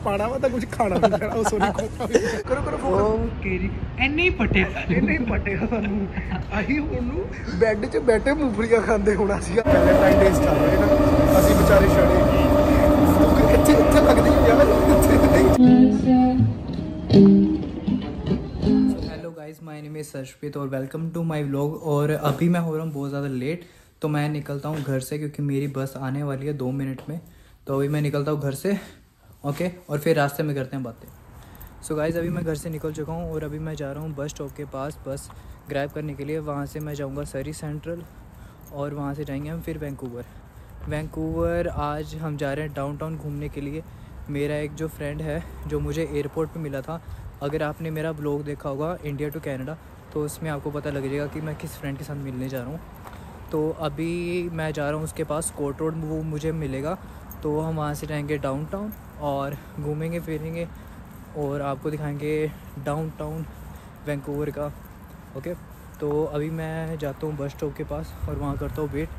ਪਾਣਾ ਵਾ ਤਾਂ ਕੁਝ ਖਾਣਾ ਵੀ ਪੈਣਾ ਉਹ ਸੋਨੀ ਕੋਪਾ ਕਰੋ ਕਰੋ ਫੋਨ ਓਕੇ ਜੀ ਇੰਨੇ ਹੀ ਪਟਿਆ ਸਾਨੂੰ ਆਹੀ ਉਹਨੂੰ ਬੈੱਡ 'ਚ ਬੈਠੇ ਮੂੰਗਫਲੀਆਂ ਖਾਂਦੇ ਹੋਣਾ ਸੀਗਾ ਵੈਲੈਂਟਾਈਨ ਡੇਜ਼ ਚੱਲ ਰਹੇ ਨਾ ਅਸੀਂ ਵਿਚਾਰੇ ਛੜੇ ਇੱਥੇ ਲੱਗਦੀ ਯਾਰ hello guys my name is Sarshpreet और वेलकम टू माय व्लॉग। और अभी मैं हो रहा हूँ बहुत ज़्यादा लेट, तो मैं निकलता हूँ घर से क्योंकि मेरी बस आने वाली है 2 मिनट में। तो अभी मैं निकलता हूँ घर से, ओके, और फिर रास्ते में करते हैं बातें। सो गाइस अभी मैं घर से निकल चुका हूँ और अभी मैं जा रहा हूँ बस स्टॉप के पास बस ग्रैब करने के लिए। वहाँ से मैं जाऊँगा सरी सेंट्रल और वहाँ से जाएंगे हम फिर वैंकूवर। आज हम जा रहे हैं डाउनटाउन घूमने के लिए। मेरा एक जो फ्रेंड है जो मुझे एयरपोर्ट पे मिला था, अगर आपने मेरा ब्लॉग देखा होगा इंडिया टू कनाडा, तो उसमें आपको पता लग जाएगा कि मैं किस फ्रेंड के साथ मिलने जा रहा हूँ। तो अभी मैं जा रहा हूँ उसके पास, कोर्ट रोड वो मुझे मिलेगा, तो हम वहाँ से जाएंगे डाउनटाउन और घूमेंगे फिरेंगे और आपको दिखाएंगे डाउनटाउन वैंकूवर का, ओके। तो अभी मैं जाता हूँ बस स्टॉप के पास और वहाँ करता हूँ वेट।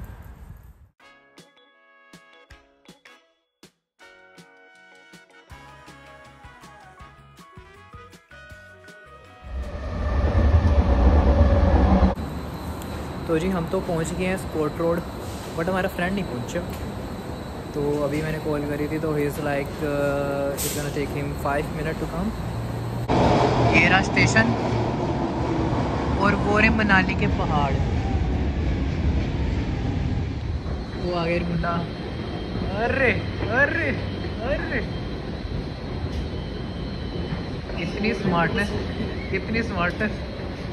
तो जी हम तो पहुंच गए हैं स्पोर्ट रोड, बट हमारा फ्रेंड नहीं पहुंचा। तो अभी मैंने कॉल करी थी, तो he is like it's gonna take him 5 minute to come. ये रहा स्टेशन और वो रहे मनाली के पहाड़। वो आ गए मुंडा, अरे अरे अरे इतनी स्मार्टनेस।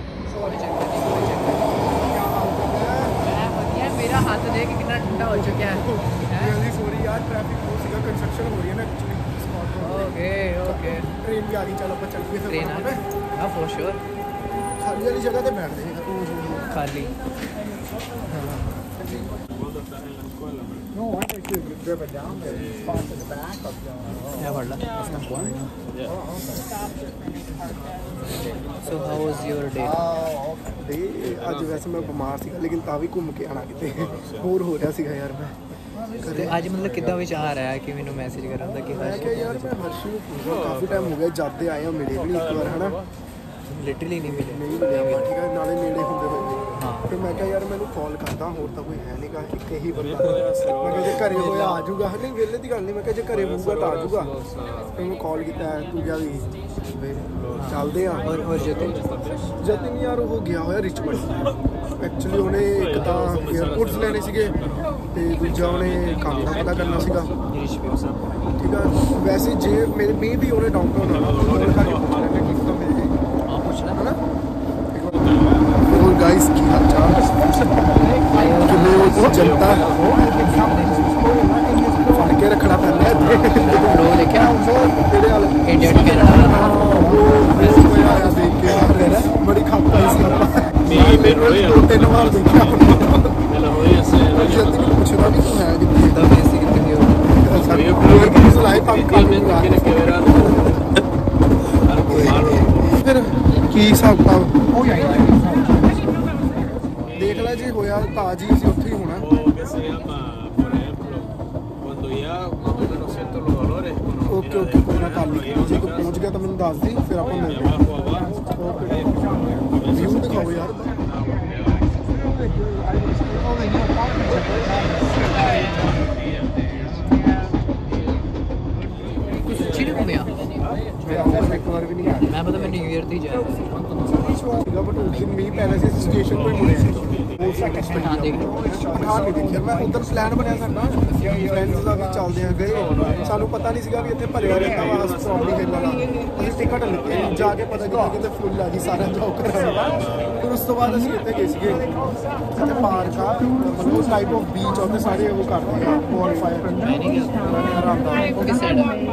मेरा हाथ देख कितना ठंडा हो चुका है। सॉरी यार, ट्रैफिक बहुत सीधा कंस्ट्रक्शन हो रही है ना एक्चुअली। ओके ट्रेन भी आ रही, चलो अपन चल के ट्रेन आ गई, हाँ फॉर श्योर। खाली वाली जगह पे बैठ जाएगा खाली। No, I think you could drive it down there. Spot in the back of the... Yeah, hold on. That's not one. So how was your day? ਅੱਜ ਵੈਸੇ ਮੈਂ ਬਿਮਾਰ ਸੀਗਾ, ਲੇਕਿਨ ਤਾਂ ਵੀ ਘੁੰਮ ਕੇ ਆਣਾ ਕਿਤੇ ਹੋਰ ਹੋ ਰਿਹਾ ਸੀਗਾ ਯਾਰ। ਮੈਂ ਤੇ ਅੱਜ ਮਤਲਬ ਕਿੱਦਾਂ ਵਿਚਾਰ ਆਇਆ ਕਿ ਮੈਨੂੰ ਮੈਸੇਜ ਕਰਨ ਦਾ ਕਿ ਮੈਂ ਕਿਹਾ ਯਾਰ ਮੈਂ ਹਰਸ਼ ਨੂੰ ਪੁੱਛਦਾ, ਕਾਫੀ ਟਾਈਮ ਹੋ ਗਿਆ ਜਦ ਦੇ ਆਏ ਆ, ਮਿਲੇ ਵੀ ਨਹੀਂ ਇੱਕ ਵਾਰ, ਹਨਾ ਲਿਟਰਲੀ ਨਹੀਂ ਮਿਲੇ ਆਪਾਂ, ਠੀਕ ਹੈ, ਨਾਲੇ ਨੇੜੇ ਹੁੰਦੇ ਹੋਏ। ਹਾਂ ਫਿਰ ਮੈਂ ਕਿਹਾ ਯਾਰ ਮੈਨੂੰ ਕਾਲ ਕਰਦਾ, ਹੋਰ ਤਾਂ ਕੋਈ ਹੈ ਨਹੀਂਗਾ, ਇੱਕ ਇਹੀ ਬੰਦਾ। ਮੈਂ ਕਿਹਾ ਜੇ ਘਰੇ ਹੋਇਆ ਆ ਜਾਊਗਾ, ਨਹੀਂ ਵਿਹਲੇ ਦੀ ਗੱਲ ਨਹੀਂ, ਮੈਂ ਕਿਹਾ ਜੇ ਘਰੇ ਹੋਊਗਾ ਤਾਂ ਆ ਜਾਊਗਾ। ਫਿਰ ਮੈਂ ਕਾਲ ਕੀਤਾ, ਤੂੰ ਕਿਹਾ ਵੀ ਚੱਲਦੇ ਆ। ਔਰ ਜਤਿਨ ਯਾਰ ਉਹ ਗਿਆ ਹੋਇਆ ਰਿਚਮੰਡ। ਐਕਚੁਅਲੀ ਉਹਨੇ ਇੱਕ ਤਾਂ ਏਅਰਪੋਰਟਸ ਲੈਣੇ ਸੀਗੇ ਤੇ ਦੂਜਾ ਉਹਨੇ ਕੰਮ ਦਾ ਪਤਾ ਕਰਨਾ ਸੀਗਾ, ਠੀਕ ਆ। ਵੈਸੇ ਜੇ ਮੇਰੇ ਮੇ ਵੀ ਉਹਨੇ ਡਾਊਨਟਾਊਨ ਆਉਣਾ, ਕਾਲ ਕਰਕੇ ਪੁੱਛ ਲੈਂਦੇ ਕਿ ਤਾਂ ਮਿਲ ਜੇ, ਪੁੱਛਣਾ ਹੈ ਨਾ। ਹੋਰ ਗਾਇਸ ਕੀ ਹਾਲ ਚਾਲ, ਕਿਵੇਂ ਹੋ ਜਨਤਾ? ਫੜ ਕੇ ਰੱਖਣਾ ਪੈਂਦਾ ਇੱਥੇ। ਲੋਕ ਦੇਖਿਆ ਤੇਰੇ ਵਾਲ ਇੰਡੀਆ ਟੂ ਕੈਨੇਡਾ बड़ी खाता है इसका। 2-3 बार देखा जल्दी कुछ ना भी तो है तब ऐसे कितने फिर की हिसाब देख ला जी होया ताज ही असीं उत्थे ही होना। ओके ओके कोई ना, कर ली जे कोई पहुंच गया तो मैंने दस दी, फिर आप व्यू दिखाओ यार। सच्ची नहीं घूमिया एक बार भी नहीं आया मैं, पता मैं न्यू ईयर थी जाया, बट उस दिन मी पहले से स्टेशन पर मुड़े हाँ देख लो ਪਠਾਨ ਨਹੀਂ ਦੇਖਿਆ ਮੈਂ। ਉਧਰ ਪਲਾਨ ਬਣਿਆ ਸਾਡਾ ਫਰੈਂਡਸ ਦਾ ਵੀ ਚੱਲਦੇ ਆ ਗਏ, ਸਾਨੂੰ ਪਤਾ ਨਹੀਂ ਸੀਗਾ ਵੀ ਇੱਥੇ ਭਰਿਆ ਰਹਿੰਦਾ ਵਾ ਸਟ੍ਰਾਬੇਰੀ ਵੇਲਾ ਦਾ। ਅਸੀਂ ਟਿਕਟ ਲਿੱਤੀ, ਜਾ ਕੇ ਪਤਾ ਕੀਤਾ ਕਿਤੇ ਫੁੱਲ ਆ ਗਈ, ਸਾਰਾ ਜੋਕਰ। ਫਿਰ ਉਸ ਤੋਂ ਬਾਅਦ ਅਸੀਂ ਇੱਥੇ ਗਏ ਸੀਗੇ, ਇੱਥੇ ਪਾਰਕ ਆ, ਮਤਲਬ ਉਸ ਟਾਈਪ ਆਫ ਬੀਚ ਆ, ਉੱਥੇ ਸਾਰੇ ਉਹ ਕਰਦੇ ਆ ਬੋਨ ਫਾਇਰ। वो किस साइड है?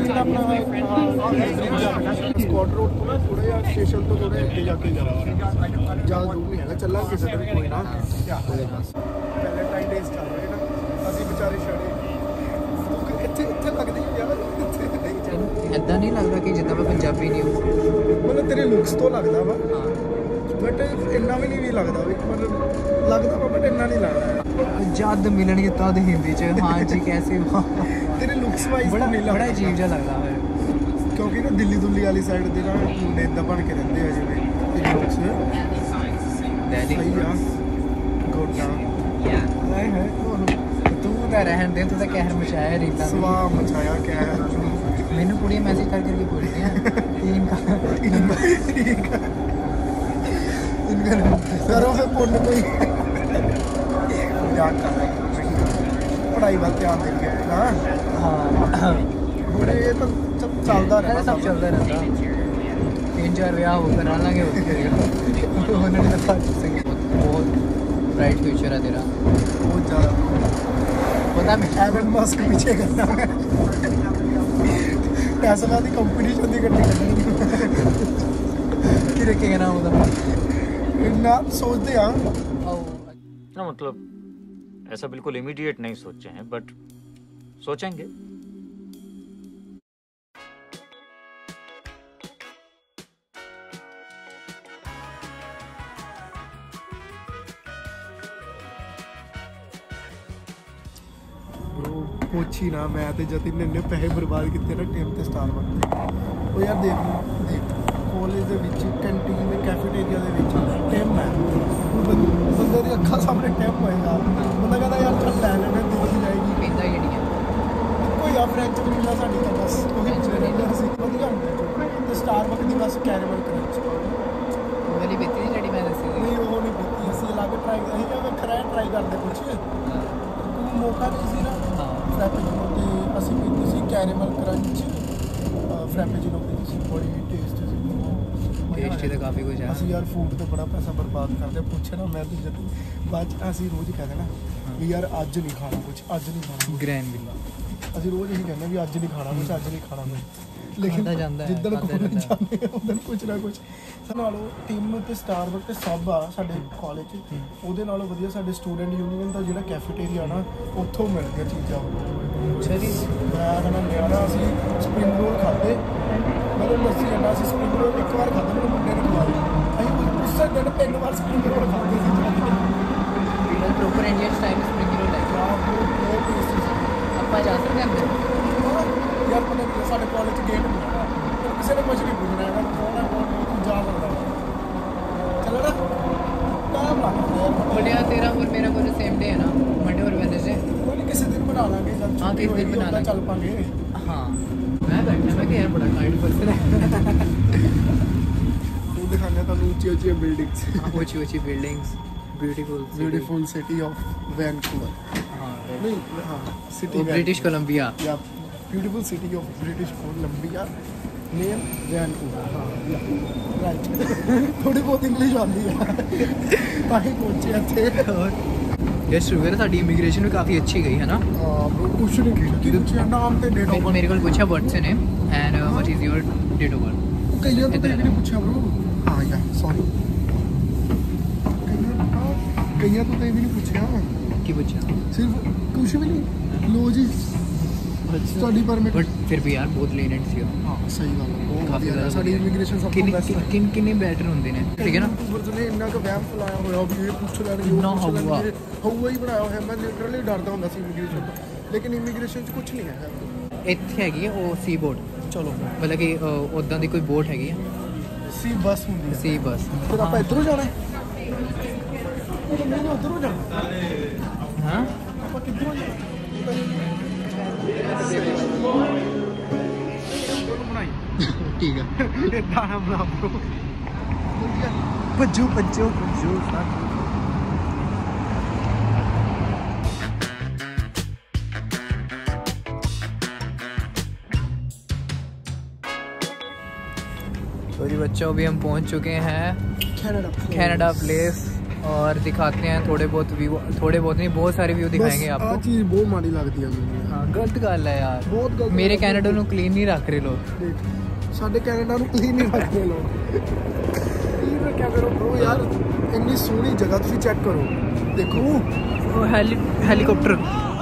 स्कॉट रोड ਤੋਂ ਨਾ ਥੋੜਾ ਜਿਹਾ ਸਟੇਸ਼ਨ ਤੋਂ ਥੋੜੇ ਅੱਗੇ ਜਾ ਕੇ ਜ਼ਿਆਦਾ ਦੂਰ ਨਹੀਂ ਹੈਗਾ, ਚੱਲਾਂਗੇ ਕਿਸੇ ਦਿਨ ਕੋਈ ਨਾ। ਵੈਲੈਂਟਾਈਨ ਡੇਜ਼ ਚੱਲ ਰਹੇ ਨਾ, ਅਸੀਂ ਵਿਚਾਰੇ ਛੜੇ ਇੱਥੇ ਲੱਗਦੀ ਯਾਰ। ਇੱਦਾਂ ਨਹੀਂ ਲੱਗਦਾ ਕਿ ਜਿੱਦਾਂ ਮੈਂ ਪੰਜਾਬੀ ਨਹੀਂ ਹੂੰ, ਮਤਲਬ ਤੇਰੇ ਲੁੱਕਸ ਤੋਂ ਲੱਗਦਾ ਵਾ, ਬਟ ਇੰਨਾ ਵੀ ਨਹੀਂ ਲੱਗਦਾ ਵੀ, ਮਤਲਬ ਲੱਗਦਾ ਵਾ ਬਟ ਇੰਨਾ ਨਹੀਂ ਲੱਗਦਾ। ਜਦ ਮਿਲਣਗੇ ਤਦ ਹਿੰਦੀ ਚ ਹਾਂ ਜੀ ਕੈਸੇ ਹੋ, ਤੇਰੇ ਲੁੱਕਸ ਵਾਈਜ਼ ਬੜਾ ਅਜੀਬ ਜਿਹਾ ਲੱਗਦਾ ਹੈ। ਕਿਉਂਕਿ ਨਾ ਦਿੱਲੀ ਦੁੱਲੀ ਵਾਲੀ ਸਾਈਡ ਦੇ ਨਾ ਮੁੰਡੇ ਇਦਾਂ ਬਣ ਕੇ ਰਹਿੰਦੇ ਆ ਜਿਵੇਂ ਇਹ ਲੋਕ ਸਹੀ ਆ ਗੋਡਾ ਹਾਏ ਹਾਏ ਤੂੰ ਤਾਂ ਰਹਿਣ ਦੇ, ਤੂੰ ਤਾਂ ਕਹਿਰ ਮਚਾਇਆ ਰੀਤਾਂ ਸਵਾ ਮਚਾਇਆ ਕਹਿਰ ਮੈਨੂੰ ਕੁੜੀਆਂ ਮੈਸੇਜ ਕਰ ਕਰਕੇ ਪੁੱਛਦੀਆਂ ਕਰੋ ਫਿਰ ਪੁੰਨ ਕੋਈ ਯਾਦ ਕਰ ਪੜਾਈ ਵੱਲ ਧਿਆਨ ਦੇ ਕੇ ਨਾ। ਹਾਂ ਹੁਣ ਇਹ ਤਾਂ ਚੱਲਦਾ ਰਹਿੰਦਾ ਸਭ ਚੱਲਦਾ ਰਹਿੰਦਾ। 3-4 ਵਿਆਹ ਹੋ ਕਰਾ ਲਾਂਗੇ ਉਹਨਾਂ ਨੇ ਤਾਂ ਬਹੁਤ ਬ੍ਰਾਈਟ ਫਿਊਚਰ ਹੈ ਤੇਰਾ, ਬਹੁਤ ਜ਼ਿਆਦਾ। ਪਤਾ ਮੈਂ ਐਲਨ ਮਸਕ ਪਿੱਛੇ ਕਰਨਾ ਟੈਸਲਾ ਦੀ ਕੰਪੀਟੀਸ਼ਨ ਦੀ ਗੱਡੀ ਕੱਢਣੀ ਕੀ ਰੱਖੇਗਾ ਨਾ ਉਹਦਾ ਇੰਨਾ सोचते हैं ना, मतलब ऐसा बिल्कुल इमीडिएट नहीं सोचे हैं, बट सोचेंगे। ਪੁੱਛੀ ਨਾ, ਮੈਂ ਤੇ ਜਤਿਨ ਨੇ ਇੰਨੇ ਪੈਸੇ ਬਰਬਾਦ ਕੀਤੇ ਨਾ ਟਾਈਮ ਤੇ ਸਟਾਰਬਕਸ ਤੇ। ਉਹ ਯਾਰ ਦੇਖ ਕਾਲਜ ਦੇ ਵਿੱਚ ਕੈਂਟੀਨ ਦੇ ਕੈਫੇਟੇਰੀਆ ਦੇ ਵਿੱਚ ਟਾਈਮ ਹੈ, ਬੰਦੇ ਦੀ ਅੱਖਾਂ ਸਾਹਮਣੇ ਟਾਈਮ ਹੋਏਗਾ, ਬੰਦਾ ਕਹਿੰਦਾ ਯਾਰ ਚੱਲ ਲੈ ਲੈਣੇ ਦਿੱਤੀ ਜਾਏਗੀ। ਪੀਂਦਾ ਜਿਹੜੀਆਂ ਕੋਈ ਆ ਫਰੈਂਚ ਵਨੀਲਾ ਸਾਡੀ ਤਾਂ ਬਸ ਉਹੀ ਅਸੀਂ ਵਧੀਆ ਹੁੰਦੇ ਤੇ ਸਟਾਰਬਕਸ ਦੀ ਬਸ ਕੈਰੇਮਲ ਕਰੰਚ ਉਹ ਵਾਲੀ ਪੀਤੀ ਸੀ ਜਿਹੜੀ ਮੈਂ ਦੱਸੀ ਸੀ। ਨਹੀਂ ਉਹ ਨਹੀਂ ਪੀਤੀ, ਅਸੀਂ ਅਲੱਗ ਟਰਾਈ ਅਸੀਂ ਕਿਹਾ ਵੱਖਰਾ ਟਰਾਈ ਕਰਦੇ ਕੁਛ ਮੌਕਾ ਨਹੀਂ ਸੀ ਨਾ। ਫਰੈਪੇਚੀਨੋ ਤੇ ਅਸੀਂ ਪੀਤੀ ਸੀ ਕੈਰੇਮਲ ਕਰੰਚ ਫਰੈਪੇਚੀਨੋ ਪੀਤੀ ਸੀ, ਬੜੀ ਟੇਸਟੀ ਸੀ। ਟੇਸਟੀ ਤਾਂ ਕਾਫੀ ਕੁਝ ਹੈ। ਅਸੀਂ ਯਾਰ ਫੂਡ ਤੇ ਬੜਾ ਪੈਸਾ ਬਰਬਾਦ ਕਰਦੇ, ਪੁੱਛੇ ਨਾ ਮੈਂ ਤੇ ਜਦ ਬਾਅਦ 'ਚ ਅਸੀਂ ਰੋਜ਼ ਕਹਿ ਦੇਣਾ ਵੀ ਯਾਰ ਅੱਜ ਨਹੀਂ ਖਾਣਾ ਕੁਛ, ਅੱਜ ਨਹੀਂ ਖਾਣਾ ਗ੍ਰੈਂਡ ਵਿਲਾ ਅਸੀਂ ਰੋਜ਼ ਇਹੀ ਕਹਿੰਦੇ ਵੀ ਅੱਜ ਨਹੀਂ ਖਾਣਾ ਕੁਛ, ਅੱਜ ਨਹੀਂ ਖਾਣਾ ਕੁਛ, ਲੇਕਿਨ ਖਾਧਾ ਜਾਂਦਾ ਹੈ, ਜਿੱਦਣ ਖਾਧਾ ਕੋਲ ਜਾਂਦਾ ਹੈ। ਜਾਂਦੇ ਆ ਉਦੋਂ ਕੁਛ ਨਾ ਕੁਛ ਨਾਲੋਂ ਟੀਮ ਤੇ ਸਟਾਰਬਕਸ ਤੇ ਸਭ ਆ ਸਾਡੇ ਕਾਲਜ 'ਚ, ਉਹਦੇ ਨਾਲੋਂ ਵਧੀਆ ਸਾਡੇ ਸਟੂਡੈਂਟ ਯੂਨੀਅਨ ਦਾ ਜਿਹੜਾ ਕੈਫੇਟੇਰੀਆ ਨਾ ਉੱਥੋਂ ਮਿਲਦੀਆਂ ਚੀਜ਼ਾਂ। ਅੱਛਾ ਜੀ, ਮੈਂ ਕਹਿੰਦਾ ਨਿਆਰਾ ਅਸੀਂ ਸਪਰਿੰਗ ਰੋਲ ਖਾਦੇ, ਮਤਲਬ ਲੱਸੀ ਅੰਡਾ ਅਸੀਂ ਸਪਰਿੰਗ ਰੋਲ ਇੱਕ ਵਾਰ ਖਾਦੇ, ਮੈਨੂੰ ਮੁੰਡੇ ਨੇ ਖਵਾਏ, ਅਸੀਂ ਉਸੇ ਦਿਨ 3 ਵਾਰ ਸਪਰਿੰਗ ਰੋਲ ਖਾਦੇ ਸੀ। Proper Indian style spring roll ਲੈ ਕੇ ਬਹੁਤ ਟੇਸਟੀ ਸੀ। ਆਪਾਂ ਜਾ ਸਕਦੇ ਹਾਂ ਯਾਰ ਪਤਾ ਨਹੀਂ ਸਾਡੇ ਕਾਲਜ 'ਚ ਗੇਟ ਨਹੀਂ ਹੈਗਾ, ਕਿਸੇ ਨੇ ਕੁਝ ਨਹੀਂ ਪੁੱਛਣਾ ਹੈਗਾ, ਕੌਣ ਹੈ ਕੌਣ ਨਹੀਂ ਜਾ ਸਕਦਾ। ਚਲੋ ਨਾ ਟਾਈਮ ਲੱਗਦਾ ਯਾਰ, ਬੜਿਆ ਤੇਰਾ ਔਰ ਮੇਰਾ ਕੋਈ ਸੇਮ ਡੇ ਹੈ ਨਾ, ਮੰਡੇ ਔਰ ਵੈਨਸਡੇ। ਕੋਈ ਨਹੀਂ ਕਿਸੇ ਦਿਨ ਬਣਾ ਲਾਂਗੇ ਜਦ ਹਾਂ, ਕਿਸੇ ਦਿਨ ਬਣਾ ਲਾਂਗੇ, ਚੱਲ ਪਾਂਗੇ। ਹਾਂ ਮੈਂ ਬੈਠਾ, ਮੈਂ ਕਿਹਾ ਯਾਰ ਬੜਾ ਕਾਈਂਡ ਪਰਸਨ ਹੈ। ਉਹ ਦਿਖਾਉਂਦੇ ਤੁਹਾਨੂੰ ਉੱਚੀ ਬਿਲਡਿੰਗਸ, ਉੱਚੀ ਉੱਚੀ buildings, beautiful city of Vancouver. ਹਾਂ ਨਹੀਂ ਹਾਂ ਸਿਟੀ ਬ੍ਰਿਟਿਸ਼ ਕੋਲੰਬੀਆ। या beautiful city of British Columbia name Vancouver. हाँ राइट थोड़ी बहुत इंग्लिश आती है ताकि पहुंचे थे। ਯਸ ਸ਼ੁਗਰ ਸਾਡੀ ਇਮੀਗ੍ਰੇਸ਼ਨ ਵੀ ਕਾਫੀ ਅੱਛੀ ਗਈ ਹੈ ਨਾ। कुछ नहीं की पूछा नाम ते डेट ऑफ ਮੇਰੇ ਕੋਲ ਪੁੱਛਿਆ what's your name and what is your date of birth. कईयां तो ये नहीं पूछा ब्रो। हाँ यार सॉरी कईयां तो ये भी नहीं पूछा। ਕੀ ਪੁੱਛਿਆ? सिर्फ कुछ भी नहीं लो जी स्टडी परमिट। ਬਟ ਫਿਰ ਵੀ ਯਾਰ ਬਹੁਤ ਲੀਨੈਂਟ ਸੀ ਉਹ। हाँ सही गल है बहुत ਕਾਫੀ ਵਧੀਆ ਜ਼ਿਆਦਾ ਸਾਡੀ ਇਮੀਗ੍ਰੇਸ਼ਨ ਸਭ ਤੋਂ ਬੈਸਟ ਹੈ। ਕਿੰਨੇ ਬੈਟਰ ਹੁੰਦੇ ਨੇ, ਠੀਕ ਹੈ ਨਾ। ਯੂਟਿਊਬਰਸ ਨੇ ਇੰਨਾ ਕੁ ਵਹਿਮ ਫੈਲਾਇਆ ਹੋਇਆ ਵੀ ਇਹ ਪੁੱਛ ਲੈਣਗੇ ਉਹ ਇੰਨਾ ਪੁੱਛ ਹਊਆ। ਲੈਣਗੇ, ਹਊਆ ਹੀ ਬਣਾਇਆ ਹੋਇਆ। ਮੈਂ ਲਿਟਰਲੀ ਡਰਦਾ ਹੁੰਦਾ ਸੀ ਇਮੀਗ੍ਰੇਸ਼ਨ ਤੋਂ, ਲੇਕਿਨ ਇਮੀਗ੍ਰੇਸ਼ਨ 'ਚ ਕੁਝ ਨਹੀਂ ਹੈ। ਇੱਥੇ ਹੈਗੀ ਹੈ ਉਹ ਸੀ ਬੋਟ, ਚਲੋ ਮਤਲਬ ਕਿ ਉੱਦਾਂ ਦੀ ਕੋਈ ਬੋਟ ਹੈਗੀ ਹੈ, ਸੀ ਬੱਸ ਹੁੰਦੀ ਹੈ। ਸੀ ਬੱਸ। ਫਿਰ ਆਪਾਂ ਇੱਧਰੋਂ ਜਾਣਾ ਹੈ? ਨਹੀਂ ਉੱਧਰੋਂ ਜਾਣਾ। ਹਾਂ ਆਪਾਂ ਕਿੱਧਰੋਂ ਜਾਣਾ? ਠੀਕ ਹੈ। ਇੱਦਾਂ ਨਾ ਬਣਾ ਬ్రో। ਭੱਜੋ ਭੱਜੋ ਭੱਜੋ तो जी बच्चों अभी हम पहुंच चुके हैं कनाडा प्लेस और दिखाते हैं थोड़े बहुत व्यू, थोड़े बहुत नहीं बहुत सारे व्यू दिखाएंगे आपको। चीज बहुत माड़ी लगती है ਮੈਨੂੰ। हाँ गलत गल है यार, बहुत गलत। मेरे कैनेडा ਨੂੰ क्लीन नहीं रख रहे लोग। ਸਾਡੇ ਕੈਨੇਡਾ ਨੂੰ ਕਲੀਨ ਨਹੀਂ ਰੱਖਦੇ ਲੋਕ। ਕਲੀਨ ਰੱਖਿਆ ਕਰੋ ਬ్రో ਯਾਰ, ਇੰਨੀ ਸੋਹਣੀ ਜਗ੍ਹਾ ਤੁਸੀਂ ਚੈੱਕ ਕਰੋ, ਦੇਖੋ वो हेलीकॉप्टर।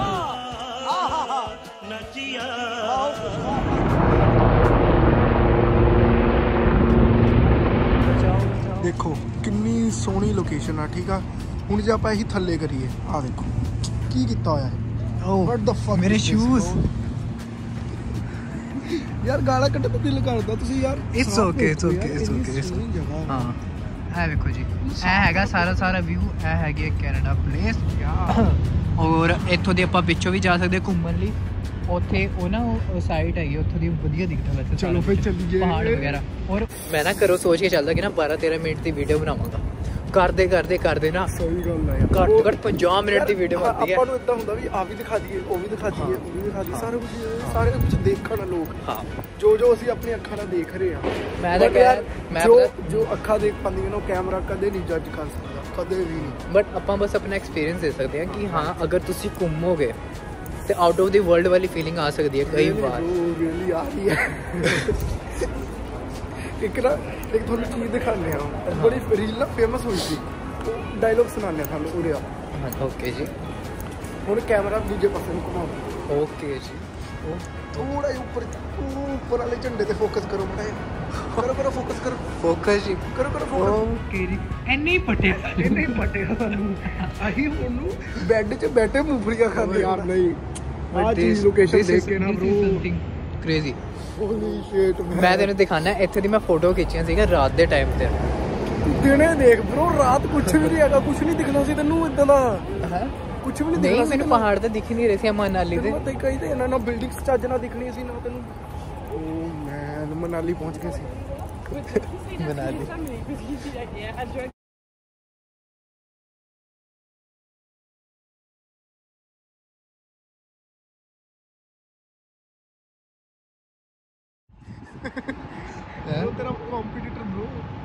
ਦੇਖੋ ਕਿੰਨੀ ਸੋਹਣੀ ਲੋਕੇਸ਼ਨ ਆ। ਠੀਕ ਆ, ਹੁਣ ਜੇ ਆਪਾਂ ਇਹੀ ਥੱਲੇ ਕਰੀਏ, ਆ ਦੇਖੋ ਕੀ ਕੀਤਾ ਹੋਇਆ ਹੈ। Oh, What the fuck मेरे is this, shoes। bro? ਯਾਰ ਗਾਲਾਂ ਕੱਢਣ ਨੂੰ ਦਿਲ ਕਰਦਾ ਤੁਸੀਂ ਯਾਰ It's ਸਾਫ਼ okay, ਵੇਖੋ it's ਯਾਰ, okay, it's ਇੰਨੀ okay, it's ਸੋਹਣੀ ਜਗ੍ਹਾ। ਹਾਂ ਇਹ ਵੇਖੋ ਜੀ, ਇਹ ਹੈਗਾ ਸਾਰਾ ਵਿਊ, ਇਹ ਹੈਗੀ ਕੈਨੇਡਾ ਪਲੇਸ। ਔਰ ਇੱਥੋਂ ਦੀ ਆਪਾਂ ਪਿੱਛੋਂ ਵੀ ਜਾ ਸਕਦੇ ਘੁੰਮਣ ਲਈ। ਉੱਥੇ ਉਹ ਨਾ ਉਹ ਸਾਈਟ ਹੈਗੀ, ਉੱਥੋਂ ਦੀ ਵਧੀਆ ਦਿਖਦਾ ਵੈਸੇ। ਚਲੋ ਫਿਰ ਚੱਲੀਏ ਪਹਾੜ ਵਗੈਰਾ। ਔਰ ਮੈਂ ਨਾ ਘਰੋਂ ਸੋਚ ਕੇ ਚੱਲਦਾ ਕਿ ਨਾ 12-13 ਮਿੰਟ ਦੀ ਵੀਡੀਓ ਬਣਾਵਾਂਗਾ। ਕਰਦੇ ਨਾ ਸਹੀ ਗੱਲ ਹੈ ਯਾਰ, ਘੱਟ ਤੋਂ ਘੱਟ 50 ਮਿੰਟ ਦੀ ਵੀਡੀਓ ਬਣਦੀ ਹੈ। ਆਪਾਂ ਨੂੰ ਇਦਾਂ ਹੁੰਦਾ ਵੀ ਆ ਵੀ ਦਿਖਾ ਦਈਏ, ਉਹ ਵੀ ਦਿਖਾ ਦਈਏ, ਉਹ ਵੀ ਦਿਖਾ ਦਈਏ, ਸਾਰੇ ਕੁਝ ਦੇਖਣ ਲੋਕ। ਹਾਂ ਜੋ ਅਸੀਂ ਆਪਣੀ ਅੱਖਾਂ ਨਾਲ ਦੇਖ ਰਹੇ ਹਾਂ। ਮੈਂ ਤਾਂ ਮੈਂ ਜੋ ਅੱਖਾਂ ਦੇਖ ਪਾਉਂਦੀਆਂ ਨੇ ਉਹ ਕੈਮਰਾ ਕਦੇ ਨਹੀਂ ਜੱਜ ਕਰ ਸਕਦਾ, ਕਦੇ ਵੀ ਨਹੀਂ। ਬਟ ਆਪਾਂ ਬਸ ਆਪਣਾ ਐਕਸਪੀਰੀਅੰਸ ਦੇ ਸਕਦੇ ਹਾਂ ਕਿ ਹਾਂ ਅਗਰ ਤੁਸੀਂ ਘੁੰਮੋਗੇ ਤੇ ਆਊਟ ਆਫ ਦੀ ਵਰਲਡ ਵਾਲੀ ਫੀਲਿੰਗ ਆ ਸਕਦੀ ਹੈ ਕਈ ਵਾਰ। ਰੀਅਲੀ ਆ ਰਹੀ ਹੈ। ਇੱਕ ਤੁਹਾਨੂੰ ਚੀਜ਼ ਦਿਖਾਉਂਦੇ ਆ, ਬੜੀ ਰੀਲ ਨਾ ਫੇਮਸ ਹੋਈ ਸੀ, ਉਹ ਡਾਇਲੋਗ ਸੁਣਾਉਂਦੇ ਆ ਤੁਹਾਨੂੰ ਉਰੇ ਆ। ਓਕੇ ਜੀ, ਹੁਣ ਕੈਮਰਾ ਦੂਜੇ ਪਾਸੇ ਨੂੰ ਘੁਮਾਓ। ਓਕੇ ਜੀ, ਥੋੜਾ ਜਿਹਾ ਉੱਪਰ ਵਾਲੇ ਝੰਡੇ ਤੇ ਫੋਕਸ ਕਰੋ, ਕਰੋ ਫੋਕਸ ਕਰੋ, ਫੋਕਸ ਜੀ, ਕਰੋ ਫੋਕਸ। ਓਕੇ ਜੀ, ਇੰਨੇ ਪਟੇ ਸਾਨੂੰ ਆਹੀ ਉਹਨੂੰ ਬੈੱਡ 'ਚ ਬੈਠੇ ਮੂੰਗਫਲੀਆਂ ਖਾਂਦੇ ਯਾਰ। ਨਹੀਂ ਆ ਚੀਜ਼ ਲੋਕੇਸ਼ਨ ਦੇਖ ਕੇ ਨਾ ਬ్రో ਕ੍ਰੇਜ਼ੀ। ਹੋਲੀ ਸ਼ਿਟ, ਮੈਂ ਤੈਨੂੰ ਦਿਖਾਣਾ ਇੱਥੇ ਦੀ ਮੈਂ ਫੋਟੋ ਖਿੱਚੀਆਂ ਸੀਗਾ ਰਾਤ ਦੇ ਟਾਈਮ ਤੇ। ਦਿਨੇ ਦੇਖ ਬ్రో, ਰਾਤ ਕੁਝ ਵੀ ਨਹੀਂ ਹੈਗਾ, ਕੁਝ ਨਹੀਂ ਦਿਖਣਾ ਸੀ ਤੈਨੂੰ ਇਦਾਂ ਦਾ। ਕੁਝ ਵੀ ਨਹੀਂ ਦਿਖਣਾ ਸੀ ਮੈਨੂੰ, ਪਹਾੜ ਤਾਂ ਦਿਖ ਨਹੀਂ ਰਹੇ ਸੀ ਮਨਾਲੀ ਦੇ। ਤੇ ਕਈ ਤੇ ਇਹਨਾਂ ਨਾਲ ਬਿਲਡਿੰਗਸ ਚੱਜ ਨਾਲ ਦਿਖਣੀ ਸੀ ਨਾ ਤੈਨੂੰ। ਓ ਮੈਂ ਮਨਾਲੀ ਪਹੁੰਚ ਗਏ ਸੀ। ਮਨਾਲੀ ਉਹ ਤੇਰਾ ਕੰਪੀਟੀਟਰ ਬ్రో,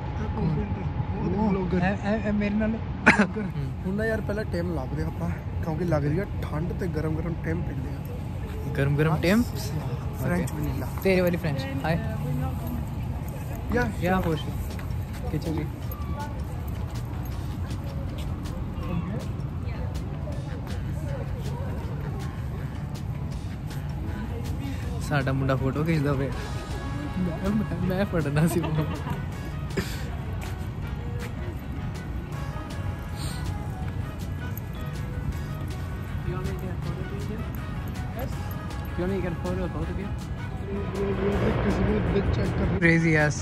ਬਲੌਗਰ ਮੇਰੇ ਨਾਲ। ਹੁਣ ਨਾ ਯਾਰ ਪਹਿਲਾਂ ਟਾਈਮ ਲੱਭਦੇ ਆਪਾਂ, ਕਿਉਂਕਿ ਲੱਗ ਰਹੀ ਆ ਠੰਡ ਤੇ ਗਰਮ ਟਾਈਮ ਪੀਂਦੇ ਆ। ਗਰਮ ਟਾਈਮ ਫ੍ਰੈਂਚ ਵਨੀਲਾ ਤੇਰੇ ਵਾਲੀ ਫ੍ਰੈਂਚ। ਹਾय ਯਾ खुश किचन जी। साडा मुंडा फोटो खिंचदा पे, मैं फड़ना सी phone. You want to get a photo of both of you? Crazy ass.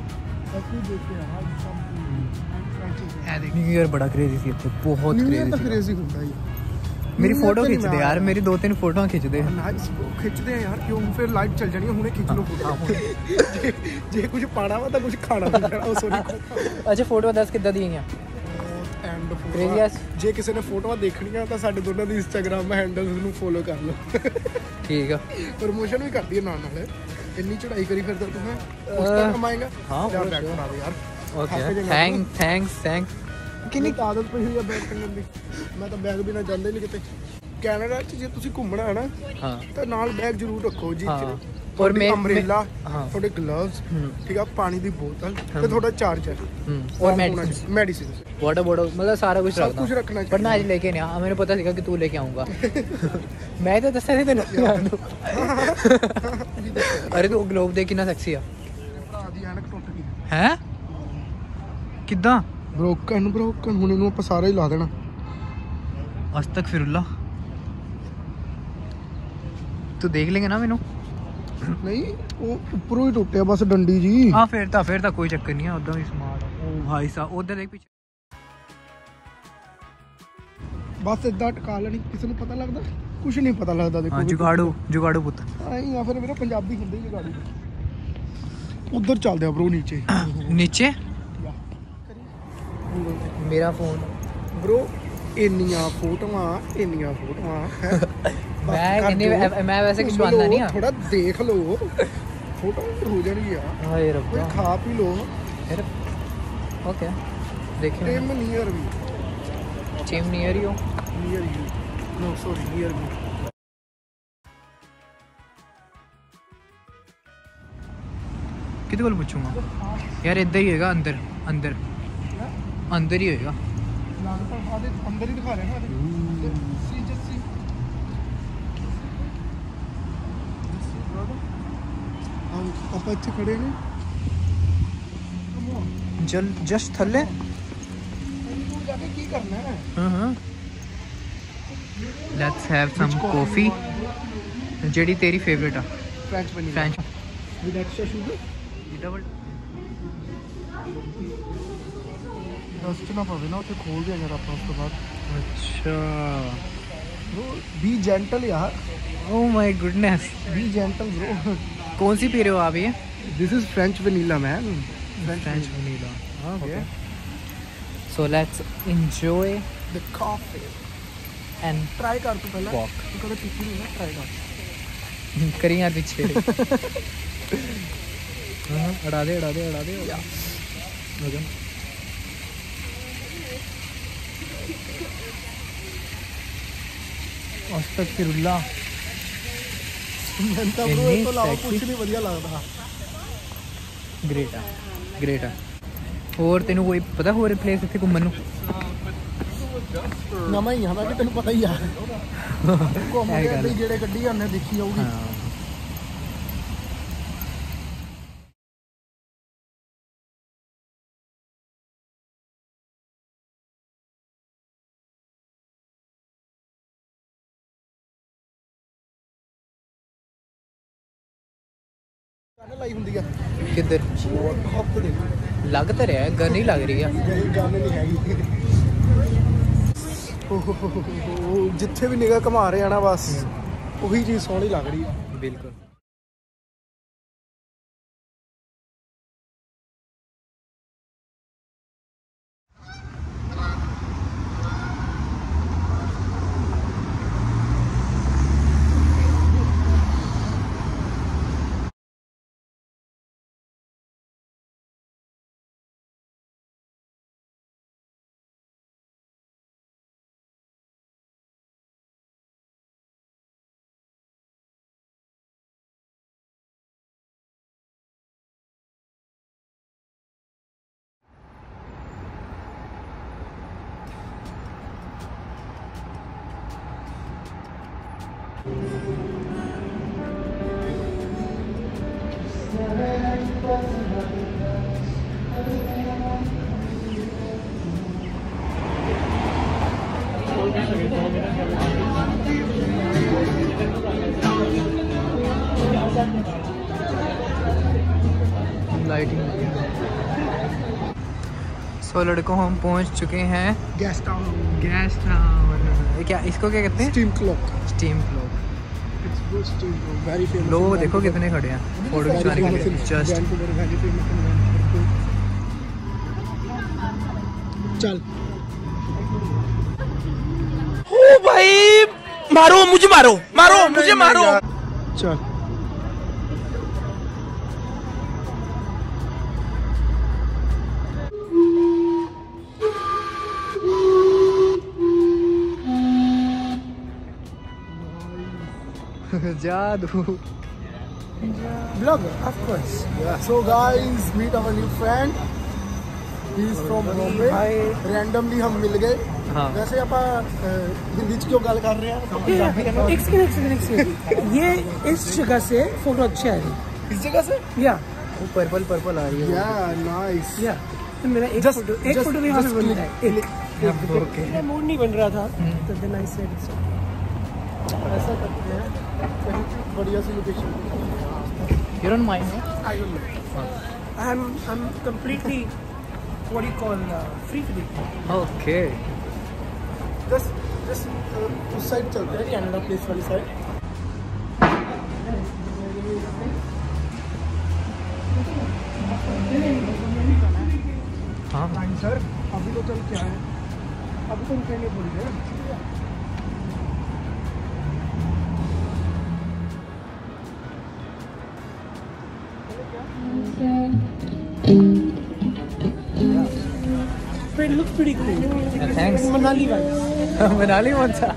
New year बड़ा क्रेजी सी ਇੱਥੇ, ਬਹੁਤ क्रेजी ਹੁੰਦਾ ਹੈ। ਮੇਰੀ ਫੋਟੋ ਖਿੱਚਦੇ ਯਾਰ, ਮੇਰੀ 2-3 ਫੋਟੋਆਂ ਖਿੱਚਦੇ। ਨਾਈਸ ਖਿੱਚਦੇ ਆ ਯਾਰ, ਕਿਉਂ ਫਿਰ ਲਾਈਟ ਚੱਲ ਜਾਣੀ, ਹੁਣੇ ਖਿੱਚ ਲਓ ਫੋਟੋ। ਜੇ ਕੁਝ ਪਾਣਾ ਵਾ ਤਾਂ ਕੁਝ ਖਾਣਾ ਵੀ ਪੈਣਾ। ਉਹ ਸੋਰੀ। ਅੱਛਾ ਫੋਟੋ ਦੱਸ ਕਿੱਦਾਂ ਦੀਆਂ ਆਈਆਂ? And Crazy ass। ਜੇ ਕਿਸੇ ਨੇ ਫੋਟੋਆਂ ਦੇਖਣੀਆਂ ਤਾਂ ਸਾਡੇ ਦੋਨਾਂ ਦੀ ਇੰਸਟਾਗ੍ਰਾਮ ਹੈਂਡਲਸ ਨੂੰ ਫੋਲੋ ਕਰ ਲਓ। ਠੀਕ ਆ, ਪ੍ਰਮੋਸ਼ਨ ਵੀ ਕਰਦੀ ਹੈ ਨਾਲ। ਇੰਨੀ ਚੜਾਈ ਕਰੀ ਫਿਰਦਾ ਤੂੰ, ਹੈ ਉਸ ਤੱਕ ਕਮਾਏਗਾ। ਹਾਂ ਯਾਰ ਬੈਕ ਕਰਾ ਦੇ ਯਾਰ। Okay thanks. ਕਿੰਨੀ ਆਦਤ ਪਈ ਹੋਈ ਆ ਬੈਗ ਟੰਗਣ ਦੀ। ਮੈਂ ਤਾਂ ਬੈਗ ਬਿਨਾਂ ਜਾਂਦਾ ਹੀ ਨਹੀਂ ਕਿਤੇ। ਕੈਨੇਡਾ 'ਚ ਜੇ ਤੁਸੀਂ ਘੁੰਮਣਾ ਹੈ ਨਾ ਹਾਂ ਤਾਂ ਨਾਲ ਬੈਗ ਜ਼ਰੂਰ ਰੱਖੋ ਜੀ। ਔਰ ਮੈਂ ਅੰਬ੍ਰੇਲਾ, ਤੁਹਾਡੇ ਗਲਵਸ, ਠੀਕ ਆ, ਪਾਣੀ ਦੀ ਬੋਤਲ ਤੇ ਤੁਹਾਡਾ ਚਾਰਜਰ और ਮੈਡੀਸਿਨ, वाटर बॉटल, मतलब सारा कुछ सब कुछ रखना चाहिए। पर ना आज लेके नहीं आया, मेरे पता सीखा कि तू लेके आऊंगा। मैं तो दस्या नहीं तेन। अरे तू ग्लोब देख कितना सेक्सी है। ਭਰਾ ਦੀ ਐਨਕ ਟੁੱਟ ਗਈ हैं किदा ਬ੍ਰੋਕਨ ਹੁਣ ਇਹਨੂੰ ਆਪਾਂ ਸਾਰਾ ਹੀ ਲਾ ਦੇਣਾ। अस्तगफिरुल्लाह। तू देख लेंगे ना मैनू? ਨਹੀਂ ਉਹ ਉੱਪਰੋਂ ਹੀ ਟੁੱਟਿਆ ਬਸ ਡੰਡੀ ਜੀ। हाँ फिर तो कोई चक्कर नहीं है, उदा भी स्मार्ट है। ओ भाई साहब उधर देख पीछे। ਬਸ ਇਦਾਂ ਟਕਾ ਲੈਣੀ, ਕਿਸੇ ਨੂੰ ਪਤਾ ਲੱਗਦਾ ਕੁਝ ਨਹੀਂ ਪਤਾ ਲੱਗਦਾ। ਦੇਖੋ जुगाड़ू पुत। ਆਈ ਆ ਫਿਰ ਮੇਰੇ ਪੰਜਾਬੀ ਹੁੰਦੇ ਹੀ ਜਗਾੜੀ। ਉਧਰ ਚੱਲਦੇ ਆ ਬ్రో ਨੀਚੇ। नीचे मेरा फोन ਬ్రో ਇੰਨੀਆਂ ਫੋਟੋਆਂ मैं वैसे खिंचवाना नहीं है। ਥੋੜਾ ਦੇਖ ਲਓ, ਫੋਟੋ ਹੋ ਜਾਣੀ ਆ। हाय रब्बा। ਖਾ ਪੀ ਲਓ। फिर ओके देखिए ਟਿਮ ਨੀਅਰ ਵੀ Tim near you. Near you no sorry near me. कितने को पूछूंगा यार? इधर ही होगा, अंदर ही होगा। ਅੰਦਰ ਹੀ ਦਿਖਾ ਰਹੇ ਨਾ। ਆਪਾਂ ਇੱਥੇ ਖੜੇ ਨੇ। जस्ट थल्ले। ਜਾ ਕੇ ਕੀ ਕਰਨਾ ਹੈ? Let's have some coffee. JD तेरी फेवरेट आ? French vanilla. French. With extra sugar double dust ना पवे ना उसे खोल दिया अगर आप उसके बाद अच्छा ब्रो बी जेंटल यार oh my goodness be gentle bro कौन सी पी रहे हो आप ये this is French vanilla man French vanilla okay so let's enjoy the coffee and try कर तू पहले Walk. तू कभी पीती नहीं ना ट्राई कर करी यार पीछे अड़ा दे अस्तगफिरुल्लाह मैं तो ब्रो ਇੰਨੀ ਇਹ ਤੋਂ ਇਲਾਵਾ sexy। ਕੁਝ ਨਹੀਂ ਵਧੀਆ ਲੱਗਦਾ ग्रेट है ਹੋਰ ਤੈਨੂੰ ਕੋਈ ਪਤਾ ਹੋਰ ਪਲੇਸ ਇੱਥੇ ਘੁੰਮਣ ਨੂੰ ਨਵਾਂ ਹੀ ਆ ਮੈਂ ਵੀ ਤੈਨੂੰ ਪਤਾ ਹੀ ਆ ਘੁੰਮ ਇਹ ਕੇ ਗੱਲ ਵੀ ਜਿਹੜੇ ਗੱਡੀ ਉਹਨੇ ਦੇਖੀ ਜਾਊਗੀ ਹਾਂ ਗਨ ਲਾਈ ਹੁੰਦੀ ਆ ਕਿੱਧਰ ਹੱਥ ਦੇ ਲੱਗ ਤਾਂ ਰਿਹਾ ਗਨ ਹੀ ਲੱਗ ਰਹੀ ਆ ਗਨ ਨਹੀਂ ਹੈਗੀ ਜਿੱਥੇ ਵੀ ਨਿਗਾਹ ਘੁਮਾ ਰਹੇ ਆ ਨਾ ਬਸ ਉਹੀ ਚੀਜ਼ ਸੋਹਣੀ ਲੱਗ ਰਹੀ ਆ ਬਿਲਕੁਲ लाइटिंग सो लड़कों हम पहुंच चुके हैं ਗੈਸ टाउन गैस टाउन क्या इसको क्या कहते हैं steam clock steam clock it's good steam clock very famous लोग देखो कितने खड़े हैं फोटो खिंचवाने के लिए जस्ट चल ओ भाई मारो मुझे मारो चल जादू Blogger, of course. Yeah. So guys, meet our new friend. He is from Bombay. Randomly हम मिल गए. हाँ. वैसे आप हिंदी च क्यों गल कर रहे हैं? एक्सपीरियंस ये इस जगह से फोटो अच्छी आ रही इस जगह से? या वो पर्पल पर्पल आ रही है Yeah, nice. या तो मेरा एक फोटो भी वहाँ पे बन रहा है ओके मेरा मूड नहीं बन रहा था तो देन आई सेड ऐसा करते हैं. कहीं बढ़िया सी location. You don't mind no I don't know I'm completely what do you call free today okay Just उस साइड चलते हैं कैनेडा प्लेस वाली साइड. हाँ सर अभी तो चल क्या है? अभी तो कहने बोल रहे but it looks pretty cool thanks Manali vibes Manali कौन सा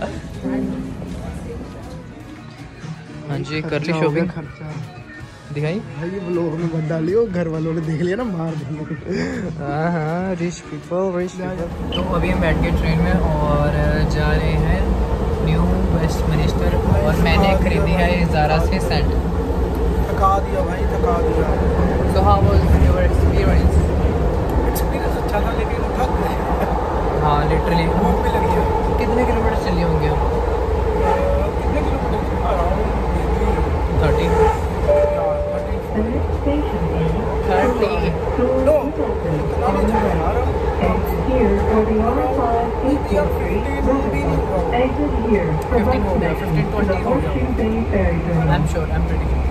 हाँ जी कर ली शॉपिंग खर्चा दिखाई भाई ये व्लॉग में मत डालियो घर वालों ने देख लिया ना मार देंगे. हाँ हाँ रिच पीपल तो अभी हम बैठ गए ट्रेन में और जा रहे हैं न्यू वेस्टमिनिस्टर और मैंने खरीदी है ज़ारा से सेंट थका दिया भाई थका दिया. So how was your experience experience अच्छा था लेकिन थक गए. हाँ लिटरली भूख भी लगी है. कितने किलोमीटर चले होंगे हम कितने kilometre 30 30 Here for the exit here for bus connection to the Horseshoe Bay Ferry Terminal. I'm sure, I'm pretty sure.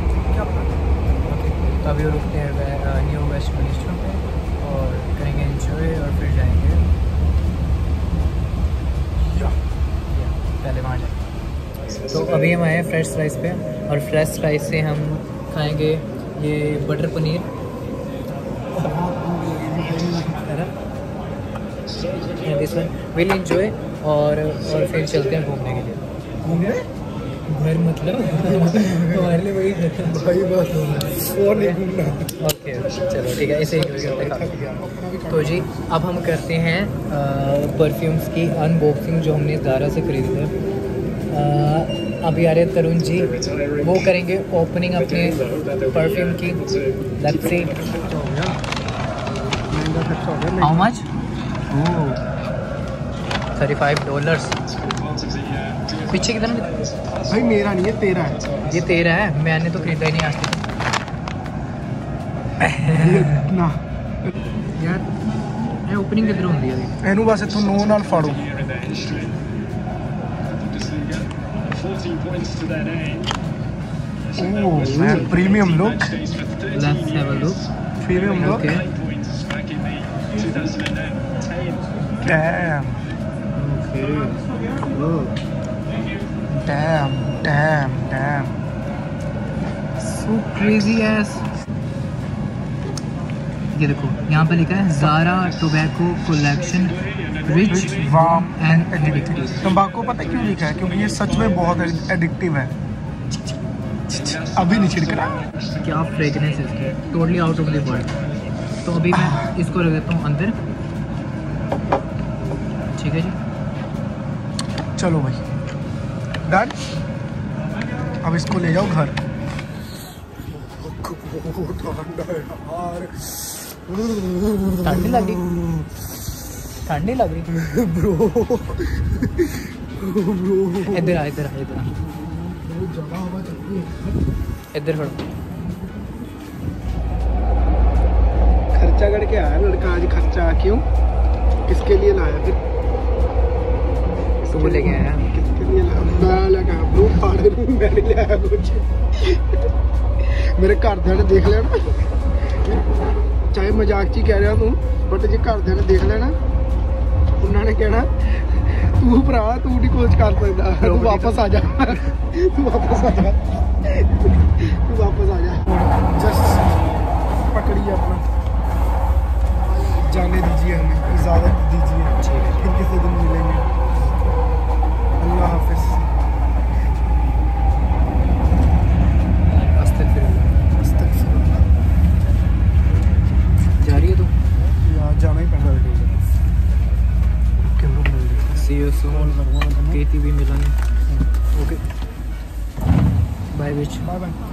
तो अभी रुकते हैं न्यू वेस्ट मिनिस्टर पे और करेंगे एंजॉय और फिर जाएंगे पहले वहाँ जाएंगे। तो अभी हम आए हैं फ्रेश राइस पे और फ्रेश राइस से हम खाएंगे ये butter paneer this one will enjoy और फिर चलते हैं घूमने के लिए। घूमने घर मतलब हमारे लिए वही भाई बस और नहीं घूमना। ओके चलो ठीक है, इसे करते हैं। तो जी अब हम करते हैं परफ्यूम्स की अनबॉक्सिंग जो हमने ज़ारा से खरीदे थे। अभी आ रहे तरुण जी, वो करेंगे ओपनिंग अपने परफ्यूम की। Let's see how much. $35। पीछे कितना? भाई मेरा नहीं है, तेरा है। ये तेरा है, मैंने तो खरीदा ही नहीं आज तक। ना यार ये ओपनिंग किधर होती है? ਇਹਨੂੰ ਬਸ ਇੱਥੋਂ ਨੋ ਨਾਲ ਫਾੜੋ। Oh man, premium look. Let's have a look. Premium look. Okay damn damn damn damn so crazy ass. ये देखो यहाँ पे लिखा है Zara tobacco collection rich warm and addictive. तंबाकू पता है क्यों लिखा है? क्योंकि ये सच में बहुत एडिक्टिव है। अभी नहीं छिड़कना। क्या फ्रेगनेंस है इसकी, totally out of the world. तो अभी मैं इसको रख देता हूँ अंदर। ठीक है जी, चलो भाई डन। अब इसको ले जाओ घर। ठंडी लग रही, ठंडी लग रही ब्रो इधर आ, इधर आ, इधर आ, इधर खड़ो। खर्चा करके आया लड़का आज। खर्चा क्यों, किसके लिए लाया फिर? तो वो लेके आया। किसके लिए लाया? मैं लगा ब्रो फाड़े दूं, मैं नहीं लाया कुछ। मेरे घरदिਆਂ ने देख लेना, चाहे मजाक ची कह रहा तू, बट जे घरदिਆਂ ने देख लेना उन्होंने कहना तू भरा तू नहीं कुछ कर सकता, तू वापस आ जा, तू वापस आ जा, तू वापस आ जा। जस्ट पकड़िए अपना, जाने दीजिए, हमें इजाज़त दीजिए। फिर किसी दिन मिलेंगे। अल्लाह हाफिज़। जा रही है तू? यार जाना ही पैंदा सी यू सून। केटी भी मिलेंगे। Okay bye bitch. Bye bye.